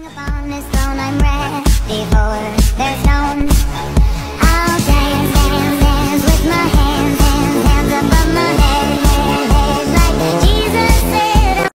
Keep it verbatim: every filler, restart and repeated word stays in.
Upon this throne I'm ready for. There's no